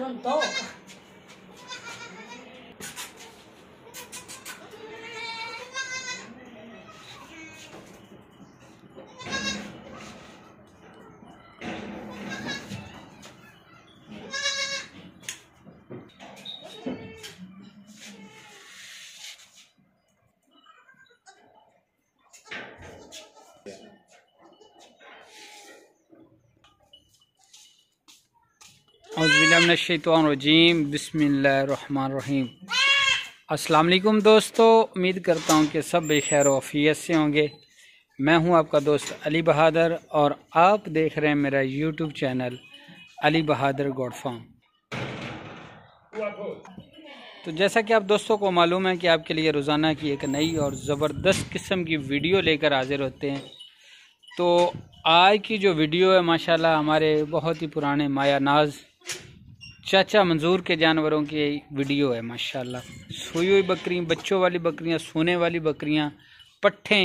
pronto? औज़ुबिल्लाहिमिनश्शैतानिर्रजीम बिस्मिल्लाहिर्रहमानिर्रहीम। अस्सलाम वालेकुम दोस्तों, उम्मीद करता हूँ कि सब बेखैर व आफियत से होंगे। मैं हूँ आपका दोस्त अली बहादुर और आप देख रहे हैं मेरा YouTube channel Ali Bahadur goat farm. तो जैसा कि आप दोस्तों को मालूम है कि आपके लिए रोज़ाना की एक नई और ज़बरदस्त किस्म की वीडियो लेकर हाजिर होते हैं। तो आज की जो वीडियो है माशाल्लाह हमारे बहुत ही पुराने माया नाज चाचा मंजूर के जानवरों की वीडियो है। माशाल्लाह सोई हुई बकरी, बच्चों वाली बकरियां, सोने वाली बकरियां, पट्ठे,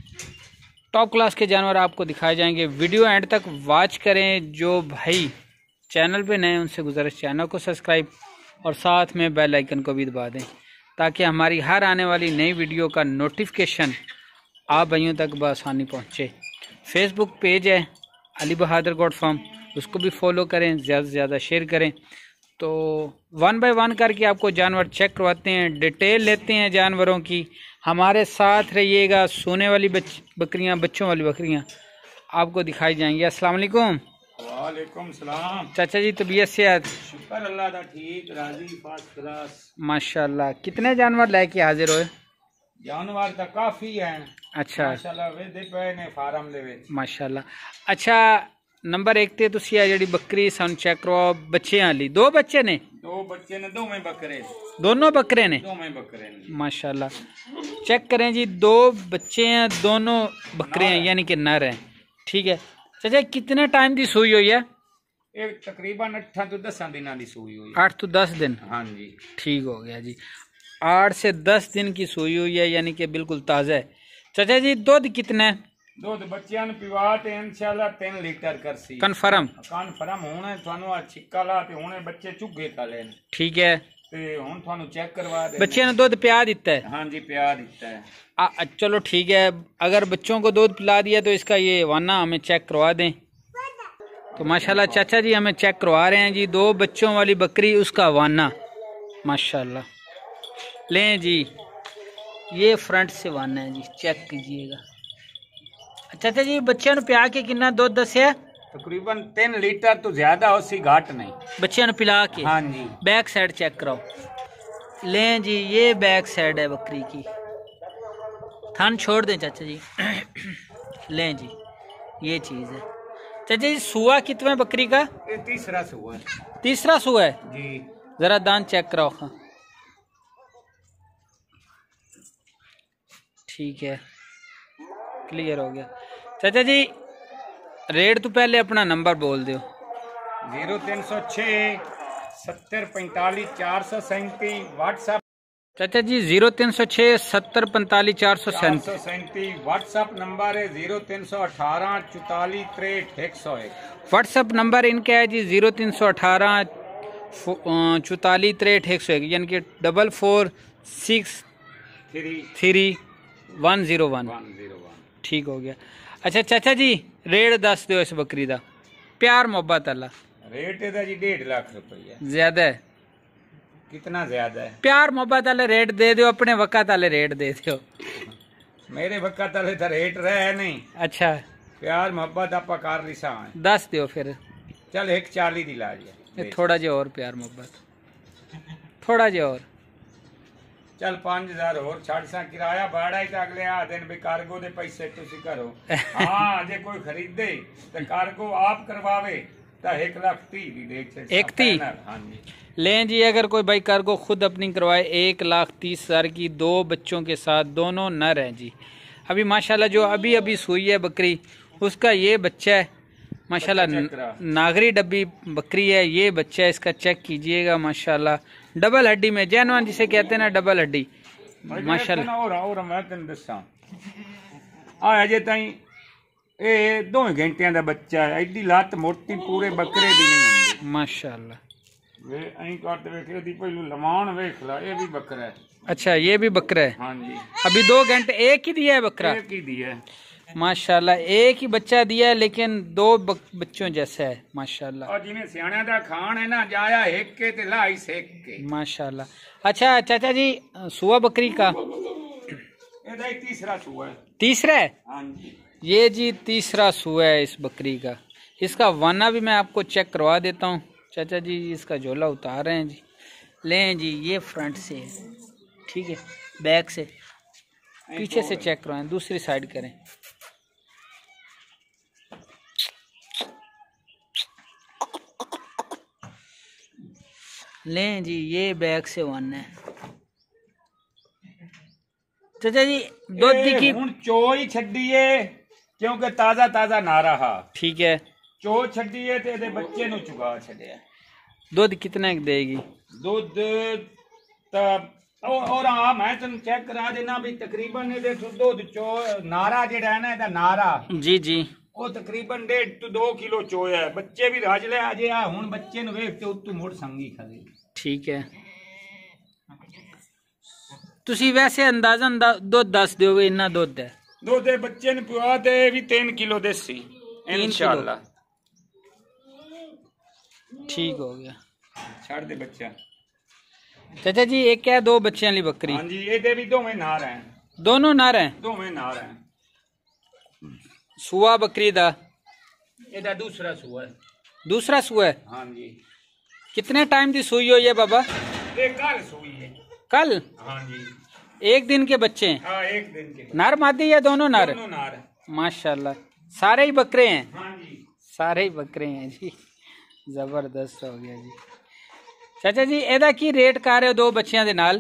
टॉप क्लास के जानवर आपको दिखाए जाएंगे। वीडियो एंड तक वॉच करें। जो भाई चैनल पे नए उनसे गुजारिश, चैनल को सब्सक्राइब और साथ में बेल आइकन को भी दबा दें ताकि हमारी हर आने वाली नई वीडियो का नोटिफिकेशन आप भाइयों तक बआसानी पहुँचे। फेसबुक पेज है अली बहादुर गोट फार्म, उसको भी फॉलो करें, ज़्यादा से ज़्यादा शेयर करें। तो 1 बाय 1 करके आपको जानवर चेक करवाते हैं, डिटेल लेते हैं जानवरों की। हमारे साथ रहिएगा। सोने वाली बकरियां, बच्चों वाली बकरियां आपको दिखाई जाएंगी। अस्सलाम वालेकुम। वालेकुम सलाम। चाचा जी तबीयत सेहत? शुक्र अल्लाह दा, ठीक राजी फर्स्ट क्लास माशाल्लाह। कितने जानवर लेके हाजिर होए? जानवर तो काफी हैं। अच्छा माशाल्लाह वेदे पे ने फार्म दे विच। माशाल्लाह। अच्छा नंबर 1 ते तुसी आ जेडी बकरी सन चेक करवाओ बच्चियां वाली। 2 बच्चे ने? 2 बच्चे ने, दोवें बकरे। दोनों बकरे ने? दोवें बकरे ने माशाल्लाह। चेक करें जी, 2 बच्चे हैं, दोनों बकरे हैं यानी कि नर हैं। ठीक है चाचा, कितने टाइम की सूई हुई है? एक तकरीबन 8 तो 10 दिनों की सूई हुई। 8 तो 10 दिन? हाँ जी, ठीक हो गया जी। 8 से 10 दिन की सूई हुई है यानी कि बिल्कुल ताज़ा है। चाचा जी दूध कितना है? दूध बच्चियां पिवा ते इंशाल्लाह 3 लीटर करसी। कन्फर्म? कन्फर्म होना थानू आ छिक्का ला ते हुणे बच्चे चुगे का लेन। ठीक है, ते हुण थानू चेक करवा दे। बच्चियां ने दूध पिया दिता है? हाँ जी, पिया दिता है। चलो ठीक है, अगर बच्चों को दूध पिला दिया तो इसका ये वाना हमें चेक करवा दें। तो माशाल्लाह चाचा जी हमें चेक करवा रहे हैं जी। 2 बच्चों वाली बकरी, उसका वाना माशाल्लाह। लें जी, ये फ्रंट से वाना है जी, चेक कीजिएगा। चाचा जी बच्चों ने पिया के कितना दूध दसिया? तकरीबन 3 लीटर तो ज्यादा उसी घाट नहीं। बच्चों ने पिला के? हाँ जी। बैक साइड चेक कराओ। लें जी, ये बैक साइड है बकरी की। थान छोड़ दें चाचा जी। लें जी, ये चीज़ है। चाचा जी सुआ कितवा बकरी का? ये तीसरा सुआ है। तीसरा सुआ है जी। जरा दान चेक कराओ। हाँ ठीक है, क्लियर हो गया। चाचा जी रेट तो पहले अपना नंबर बोल दो। 0306 70 45 437 व्हाट्सएप। चाचा जी 0306 70 45 437 व्हाट्सएप नंबर है। 0318 44 63 101। व्हाट्सएप नंबर इनका है जी 0318 44 63 101 यानी कि 4463101। ठीक हो गया। अच्छा चाचा जी रेट दस दो इस बकरी का, प्यार मोहब्बत अल्लाह। रेट है जी 1.5 लाख रुपया। ज्यादा है? कितना ज्यादा है? प्यार मोहब्बत वाले रेट दे दो, अपने वक़्त वाले रेट दे दो। मेरे वक़्त वाले तो रेट रहे नहीं। अच्छा प्यार मोहब्बत आप कर लिसा दस दो फिर। चल 140 दी ला जी। थोड़ा जो और प्यार मोहब्बत, थोड़ा जो और। चल 5000 और छड़ सा। किराया भाड़ा ही तो अगले आ दिन भी कार्गो दे पैसे तुसी करो। हाँ जे कोई खरीदे तो कार्गो आप करवावे तो 1,30,000 दी देख से। 1,30,000? हाँ जी। लें जी, अगर कोई भाई कार्गो खुद अपनी करवाए 1,30,000 की, 2 बच्चों के साथ, दोनों नर हैं जी। अभी माशाल्लाह जो अभी अभी सूई है बकरी, उसका ये बच्चा है माशाल्लाह। नागरी डब्बी बकरी है, ये बच्चा है इसका, चेक कीजिएगा माशाल्लाह। डबल हड्डी में, जैनवान जिसे कहते हैं ना, डबल हड्डी माशाल्लाह। और मैं तेन दसा अजे ताई ये 2 घंटिया का बच्चा है। एडी लत मोटी पूरे बकरे दी नहीं। माशाल्लाह वे अहीं करते वेखे दी पहलू लमान वेख ला, ये भी बकरा है। अच्छा ये भी बकरा है। हाँ जी अभी 2 घंटे एक ही दिया है बकरा? एक ही दिया है माशाल्लाह, एक ही बच्चा दिया है लेकिन 2 बच्चों जैसा है माशाल्लाह। और जिन्हें सियाणा दा खान है ना, जाया एक के ते लाई सेक के माशाल्लाह। अच्छा चाचा जी, सुआ बकरी का ये तीसरा सुआ है। तीसरा है? हाँ जी ये जी तीसरा सुआ है इस बकरी का। इसका वाना भी मैं आपको चेक करवा देता हूँ। चाचा जी इसका झोला उतार रहे हैं जी। लें जी, ये फ्रंट से है, ठीक है, बैक से, पीछे से चेक करवाएं, दूसरी साइड करें। लें जी, ये बैक से वन है। चाचा जी दुध की हुण चो ही छड्डीए क्योंकि ताजा ताजा ना रहा। ठीक है, चो छड्डीए ते दे बच्चे नु चुगा छड्या। दुध कितना देगी? दुध और हाँ मैं तुम चेक करा देना भी तकरीबन ये दुध चो नारा जेड़ा है ना, ਇਹਦਾ नारा जी जी ਉਹ तकरीबन 1.5 ਤੋਂ 2 किलो चोया है। बच्चे भी राज ले अजे आ हुन बच्चे नु वेख ते उत्तू मुड़ संगी खले। ठीक है, ਤੁਸੀਂ ਵੈਸੇ ਅੰਦਾਜ਼ਨ ਦੁੱਧ ਦੱਸ ਦਿਓਗੇ ਇੰਨਾ ਦੁੱਧ ਹੈ? ਦੁੱਧ ਦੇ ਬੱਚੇ ਨੂੰ ਪਿਵਾ ਤੇ ਵੀ 3 किलो देसी इंशाल्लाह। ठीक हो गया, ਛੱਡ ਦੇ ਬੱਚਾ। चाचा जी एक है 2 बच्चों वाली बकरी? हाँ जी ये भी दोवें नार हैं। दोनों नार हैं? दोवें नार हैं। सुआ बकरी दा ਇਹਦਾ दूसरा सुआ है। दूसरा सुआ है? हाँ जी। कितने टाइम की सुई हो ये बाबा? ये कल सुई है। कल? हाँ जी। 1 दिन के बच्चे हैं? हाँ 1 दिन के। नार मादी या दोनों नार? दोनों नार है। माशाल्लाह, सारे ही बकरे हैं? हाँ जी सारे ही बकरे हैं जी, जबरदस्त हो गया जी। चाचा जी एदा की रेट कर रहे हो 2 बच्चियां दे नाल?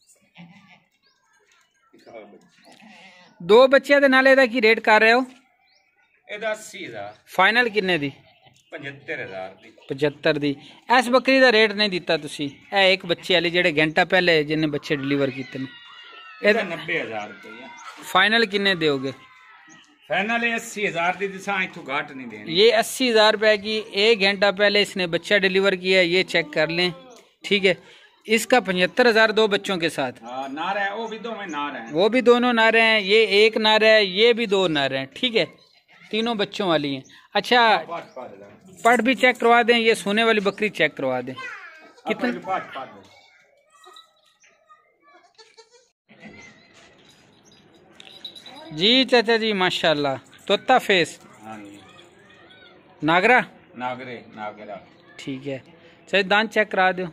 2 बच्चियां दे नाल एदा की रेट कर रहे हो? ਇਹਦਾ 80000। फाइनल किन्ने दी? 75000 ਦੀ। 75 ਦੀ। ਇਸ ਬੱਕਰੀ ਦਾ ਰੇਟ ਨਹੀਂ ਦਿੱਤਾ ਤੁਸੀਂ? ਇਹ ਇੱਕ ਬੱਚੇ ਵਾਲੀ ਜਿਹੜੇ ਘੰਟਾ ਪਹਿਲੇ ਜਿਹਨੇ ਬੱਚੇ डिलीवर ਕੀਤੇ ਨੇ, ਇਹਦਾ 90000 ਰੁਪਏ। फाइनल किन्ने दोगे? फाइनल 80000 दी दिशा इथों घाट नहीं देनी। ये 80000 रुपए की 1 घंटा पहले इसने बच्चा डिलीवर किया है, ये चेक कर लें, ठीक है। इसका 75,000 2 बच्चों के साथ। हाँ नार है, वो भी दो में नार है। वो भी दोनों नारे हैं, ये एक नार है, ये भी 2 नारे हैं, ठीक है, तीनों बच्चों वाली हैं। अच्छा पट भी चेक करवा दें, ये सोने वाली बकरी चेक करवा दें। कितना जी चाचा जी माशाल्लाह, तोता फेस। हाँ जी। नागरा? नागरे नागरा। ठीक है, चलिए दांत चेक करा दो।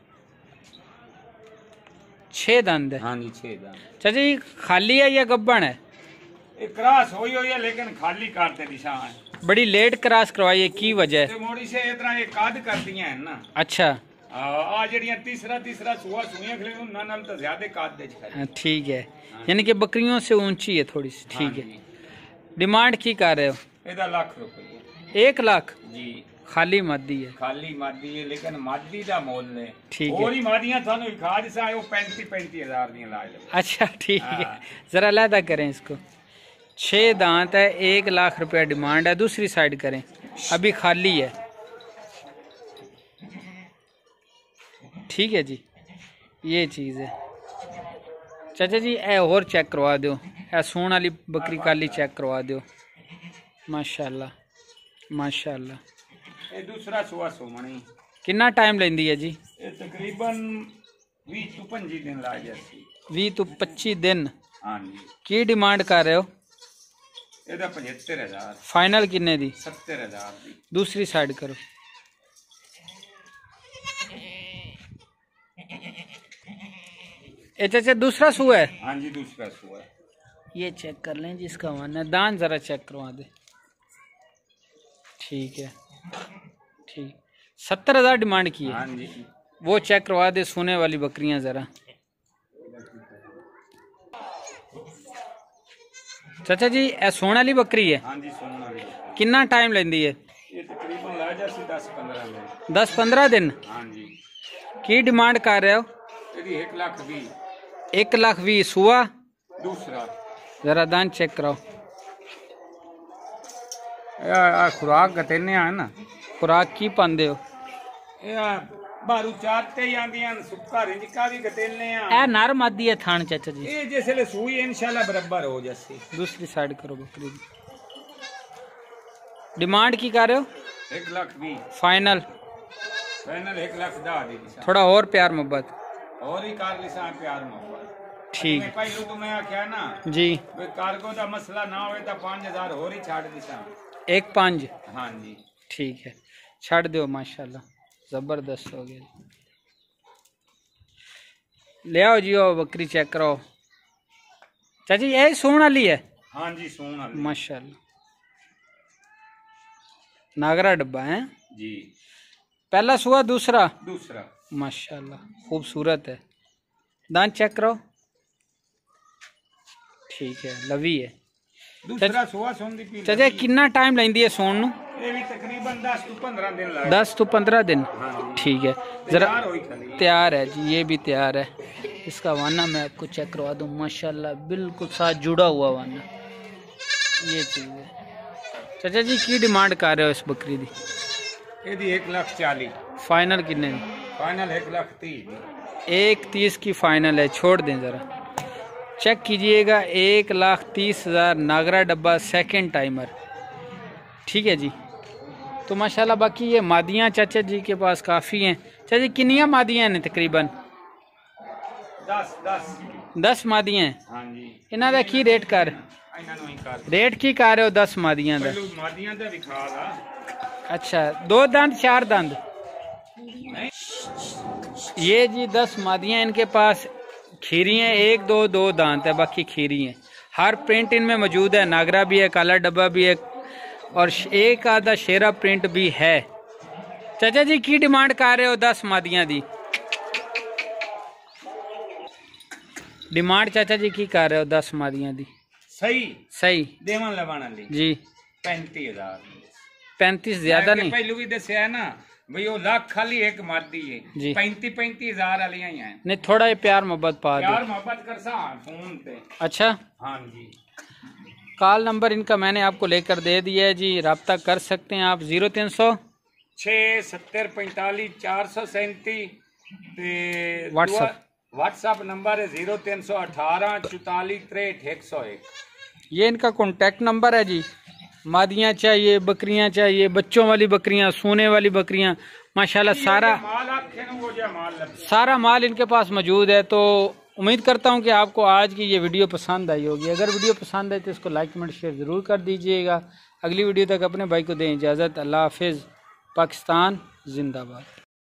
6 दांत है? हाँ जी 6 दांत। चाचा जी खाली है या गब्बन है? एक क्रॉस हुई है लेकिन खाली करते दिशा है। बड़ी लेट क्रॉस करवाई है, की वजह है? मोड़ी से इतना ये काद कर दिया है ना। अच्छा आ जड़ियां तीसरा सुआ सुइयां खले उन्हां नाल तो ज्यादा काद दे छ। ठीक है, यानी कि बकरियों से ऊंची है थोड़ी सी, ठीक है। डिमांड की कर रहे हो? ਇਹਦਾ लाख रुपए। 1 लाख जी। खाली मादी है? खाली मादी है लेकिन मादी दा मोल ने। ठीक है। और ही मादियां थानू खा दिसा वो 35,000 दी ला ले। अच्छा ठीक है, जरा अलहदा करें इसको। 6 दांत है, 1 लाख रुपया डिमांड है। दूसरी साइड करें, अभी खाली है, ठीक है जी, ये चीज़ है। चाचा जी ए और चेक करवा दो, ए सून वाली बकरी काली चेक करवा दो। माशाल्लाह माशाल्लाह। ये दूसरा सुआ सोमणी। कितना टाइम लेंदी है जी? ये तकरीबन 20 ਤੋਂ 25 दिन ला जाती। 20 ਤੋਂ 25 दिन। हाँ जी। की डिमांड कर रहे हो? ਇਹਦਾ 75,000। फाइनल किन्ने दी? 70,000 दी। दूसरी साइड करो। चाचा दूसरा सुआ है? हाँ जी दूसरा सुआ है। ये चेक कर लें जिसका मन है, दान जरा चेक करवा दे। ठीक है, ठीक। 70,000 डिमांड की है। हाँ जी। वो चेक करवा दे सोने वाली बकरियां जरा। चाचा जी ए सोने वाली बकरी है? हाँ जी सोने वाली। कितना टाइम लेंदी है? ये तकरीबन ला जासी 10-15 दिन। 10-15 दिन। हाँ जी। की डिमांड कर रहे हो? यदि 1,20,000। 1,20,000 सुआ? दूसरा जरा दान चेक कराओ। खुराक गतेने है ना। खुराक की पांदे हो? बारू चारते ही आंदियां सुक्का रिंजका भी गतेलने आ ए नर मादी है थान चाचा जी ये जैसे सुई इंशाल्लाह बराबर हो जैसी। दूसरी साइड करो बकरी दी। डिमांड की कर रहे हो? 1,20,000 फाइनल 1,10,000 दी। थोड़ा और प्यार मोहब्बत और ही कर लिसा प्यार मोहब्बत ठीक पहलू तो मैं आख्या ना जी। वे कार्गो दा मसला ना होए तो 5,000 और ही छाड़ दिसा। 1,5 हाँ जी ठीक है छाड़ दो माशाल्लाह जबरदस्त हो गया। ले आओ जी आओ बकरी चेक करो चाची यही सोन वाली है। हाँ जी सोन वाली माशाल्लाह नागरा डब्बा है जी। पहला सुआ दूसरा माशाल्लाह खूबसूरत है। दांत चेक करो ठीक है लवी है। दूसरा सुआ सोन दी पी चाचा कितना टाइम लेंदी है सोन नू? ये भी तकरीबन 10 to 15 दिन लगे। 10 to 15 दिन ठीक है। जरा तैयार है जी ये भी तैयार है। इसका वाना मैं आपको चेक करवा दूं माशाल्लाह बिल्कुल साथ जुड़ा हुआ वाना ये चीज़ है। चाचा जी की डिमांड कर रहे हो इस बकरी दी? ये 1,40,000 फाइनल कितने? फाइनल 1,30,000 1,30,000 की फाइनल है। छोड़ दें ज़रा चेक कीजिएगा 1,30,000 नागरा डब्बा सेकंड टाइमर ठीक है जी। तो माशाल्लाह बाकी ये मादियाँ चाचा जी के पास काफ़ी हैं। चाचा जी कितनियाँ मादियाँ हैं तकरीबन? 10 मादियाँ हैं। हाँ जी इन्हों का की रेट कर रेट की कर रहे हो 10 मादियाँ का? मादियाँ दा दिखा दा। अच्छा 2 दांत 4 दांत ये जी 10 मादियाँ इनके पास खीरी हैं 1 2 दांत है बाकी खीरी हैं। हर प्रिंट इनमें मौजूद है। नागरा भी है काला डब्बा भी है और एक आधा शेरा प्रिंट भी है। चाचा जी की डिमांड कर रहे हो 10 मादियाँ दी? डिमांड चाचा जी की कर रहे हो 10 मादियाँ दी? सही देवन लवाना ली जी 35,000 35 ज्यादा नहीं। पहलू भी दसिया है ना भाई वो लाख खाली एक मादी है जी 35,000 वाली ही हैं। नहीं थोड़ा ये प्यार मोहब्बत पा दो। प्यार मोहब्बत कर सा फोन पे। अच्छा हाँ जी कॉल नंबर इनका मैंने आपको लेकर दे दिया है जी रब्ता कर सकते हैं आप 0300 6 70 45 437 व्हाट्सएप नंबर है 0318 44 63 101। ये इनका कॉन्टैक्ट नंबर है जी। मादियाँ चाहिए बकरियाँ चाहिए बच्चों वाली बकरियाँ सोने वाली बकरियाँ माशाल्लाह सारा माल इनके पास मौजूद है। तो उम्मीद करता हूँ कि आपको आज की ये वीडियो पसंद आई होगी। अगर वीडियो पसंद आए तो इसको लाइक कमेंट शेयर ज़रूर कर दीजिएगा। अगली वीडियो तक अपने भाई को दें इजाज़त। अल्लाह हाफिज़। पाकिस्तान जिंदाबाद।